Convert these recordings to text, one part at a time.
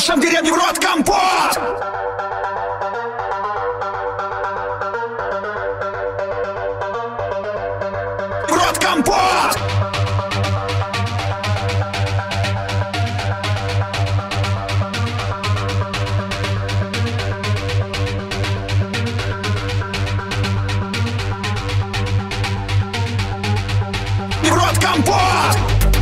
гаражам деревни в рот компот. В рот компот. В рот компот.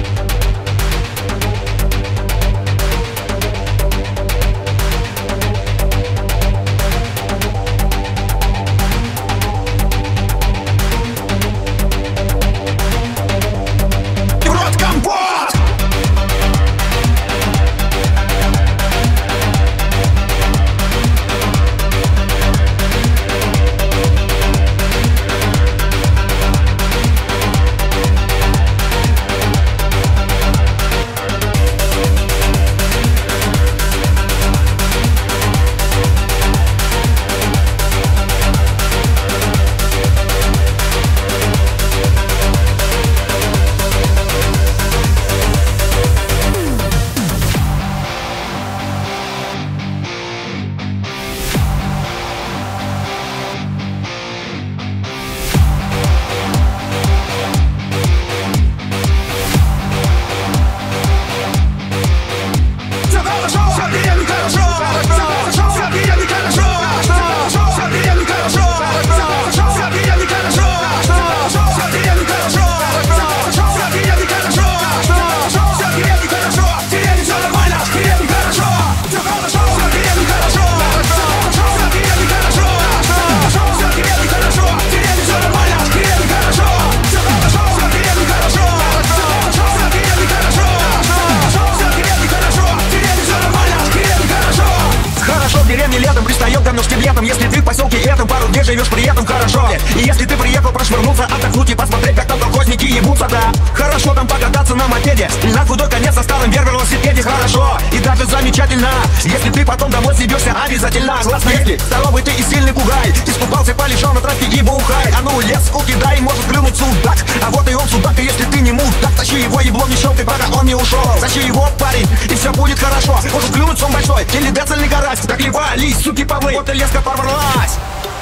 Если ты в поселке этом пару дней живешь при этом хорошо. И если ты приехал прошвырнуться, отдохнуть и посмотреть, как там колхозники ебутся, да. Хорошо там покататься на мопеде, на худой конец со старым велосипеде. Хорошо и даже замечательно, если ты потом домой съебешься обязательно. Гласно, если здоровый ты и сильный бугай, искупался, полежал на травке и бухай. А ну лес укидай, может клюнуть судак. А вот и он судак, и если ты не мудак, тащи его еблом, не щелкай, пока он не ушел. Тащи его, парень, и все будет хорошо. Может клюнуть сон большой, или децельный карась. Так ли вались, суки павлы, вот и леска порвалась.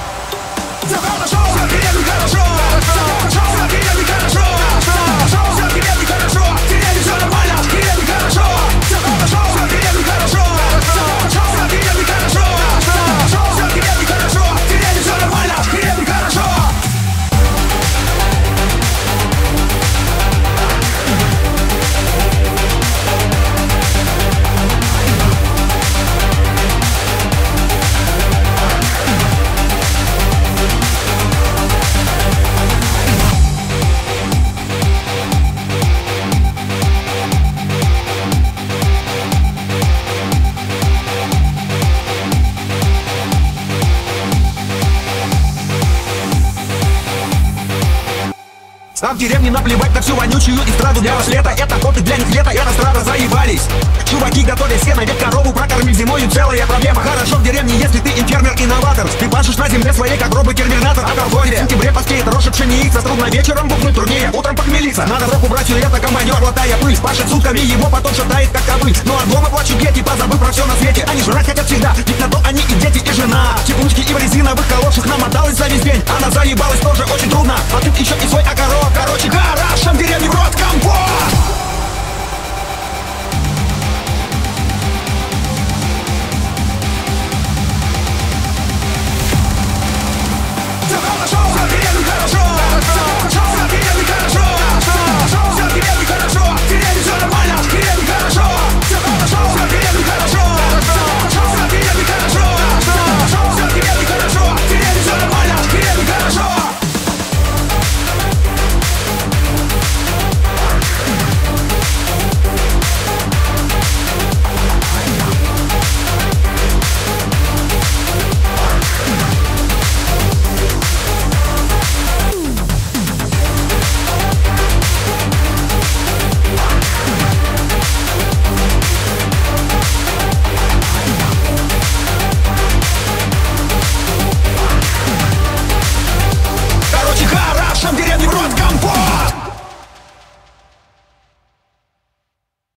Все хорошо, все в деревне хорошо, все в деревне хорошо, все в деревне хорошо, в деревне все нормально, в деревне хорошо, все хорошо, все в деревне хорошо, все в деревне хорошо, все в деревне хорошо, в деревне все нормально, в деревне хорошо. А в деревне наплевать на всю вонючую эстраду. Для вас лето, это год, и для них лето, это страда, заебались. Чуваки готовят сено, ведь корову прокормить зимою целая проблема. Хорошо в деревне, если ты инфермер-инноватор. Ты пашешь на земле своей, как робот-терминатор. А торговля в сентябре поспеет рожь пшеница. Трудно вечером бухнуть, труднее утром похмелиться. Надо в руку брать это командир, глотая пыль. Пашет сутками, его потом шатает, как ковыль. Ну а дома плачут дети, позабыв про все на свете. Они жрать хотят всегда, ведь на то они и дети, и жена. Теплушки и в резиновых калошах намоталась за весь день. Она заебалась тоже очень трудно. А тут еще и свой огород. Короче, гаражам деревни в рот компот.